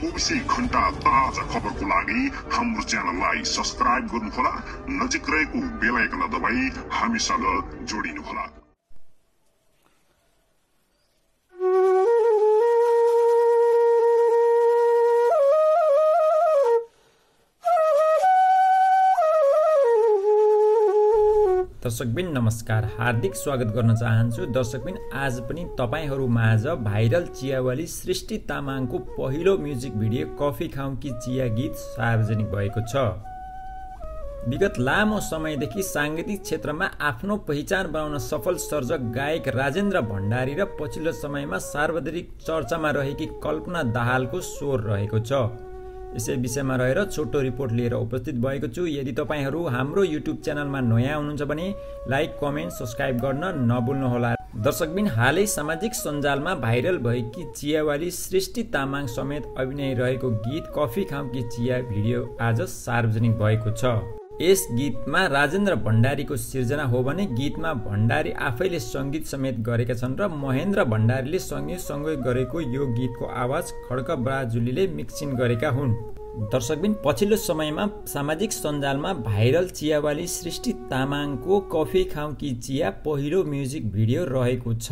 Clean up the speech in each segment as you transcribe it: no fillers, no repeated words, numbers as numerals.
24 घण्टा ताजा खबरको लागि हाम्रो च्यानललाई सब्स्क्राइब गर्नुहोला, नजिक रहेको बेल आइकनलाई दबाई हामीसँग जोडिनुहोला। दर्शकबिन नमस्कार, हार्दिक स्वागत गर्न चाहन्छु। दर्शकबिन आज पनि तपाईहरु माझ भाइरल चियावाली सृष्टि तामाङको पहिलो म्युजिक भिडियो कफी खाउँ कि चिया गीत सार्वजनिक भएको छ। विगत लामो समयदेखि सांगीतिक क्षेत्रमा आफ्नो पहिचान बनाउन सफल सर्जक गायक राजेन्द्र भण्डारी र पछिल्लो समयमा सार्वजनिक चर्चामा रहेकी कल्पना दाहालको स्वर रहेको छ। यसै विषयमा रहेर छोटो रिपोर्ट लिएर उपस्थित भएको छु। यदि तपाईहरु हाम्रो युट्युब च्यानलमा नयाँ हुनुहुन्छ भने लाइक, कमेन्ट, सब्स्क्राइब गर्न नभुल्नुहोला। दर्शकबिन हालै सामाजिक सञ्जालमा भाइरल भएकी चियावाली सृष्टि तामाङ समेत अभिनय रहेको गीत कफी खाउँ कि चिया भिडियो आज सार्वजनिक भएको छ। यस गीतमा राजेन्द्र भण्डारीको सिर्जना हो भने गीतमा भण्डारी आफैले संगीत समेत गरेका छन् र महेन्द्र भण्डारीले सँगै गरेको यो गीतको आवाज खड्क ब्राजुलीले मिक्सिङ गरेका हुन्। दर्शकबिन पछिल्लो समयमा सामाजिक सञ्जालमा भाइरल चियावाली सृष्टि तामाङको कफी खाउँ कि चिया पहिलो म्युजिक भिडियो रहेको छ।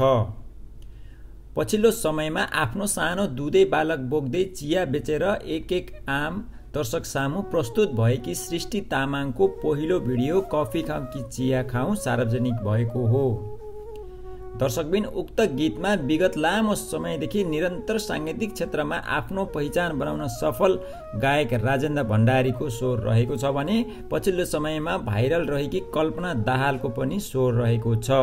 पछिल्लो समयमा आफ्नो सानो दुधे बालक बोक्दै चिया बेचेर एक आम दर्शक सामु प्रस्तुत भएकी सृष्टि तामाङको पहिलो भिडियो कफी खाउँ कि चिया खाउँ सार्वजनिक भएको हो। दर्शकबिन उक्त गीतमा विगत लामो समयदेखि निरन्तर सांगीतिक क्षेत्रमा आफ्नो पहिचान बनाउन सफल गायक राजेन्द्र भण्डारीको स्वर रहेको छ भने पछिल्लो समयमा भाइरल रहेकी कल्पना दाहालको पनि स्वर रहेको छ।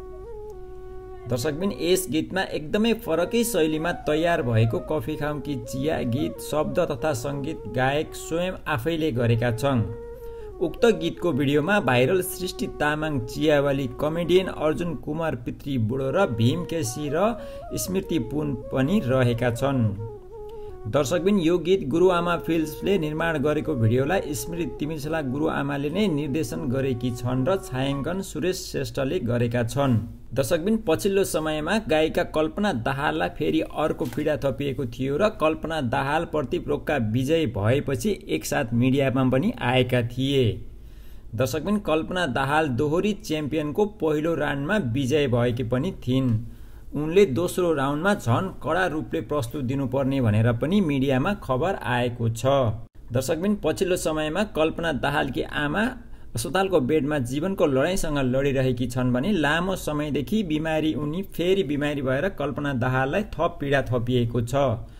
दर्शकबिन यस गीतमा एकदमै फरकै शैलीमा तयार भएको कफी खाउँ कि चिया गीत शब्द तथा संगीत गायक स्वयं आफैले गरेका छन्। उक्त गीतको भिडियोमा भाइरल सृष्टि तामाङ चियावाली कमेडियन अर्जुन कुमार पितृ बुढो र भीम केसी र स्मृति पुन पनि रहेका छन्। दर्शकबिन यो गीत गुरुआमा फिल्म्सले निर्माण गरेको भिडियोलाई स्मृति तिमिसला गुरुआमाले नै निर्देशन गरेकी छन् र छायाङ्कन सुरेश श्रेष्ठले गरेका छन्। दर्शकबिन पछिल्लो समयमा गायिका कल्पना दाहाललाई फेरि अर्को पीडा थपिएको थियो र कल्पना दाहाल प्रतिरोधका विजय भएपछि एकसाथ मिडियामा पनि आएका थिए। दर्शकबिन कल्पना दाहाल दोहोरी च्याम्पियनको पहिलो राउन्डमा विजय भएकी पनि थिइन्। उनले दोस्रो राउन्डमा झन कडा रूपले प्रस्तुत दिनुपर्ने भनेर पनि मिडियामा खबर आएको छ। दर्शकबिन पछिल्लो समयमा कल्पना दाहालकी आमा अस्पतालको बेडमा जीवनको लडाईँसँग लडिरहेकी छन् भने लामो समयदेखि बिमारी उनी फेरि बिमारी भएर कल्पना दाहाललाई थप पीडा थपिएको छ।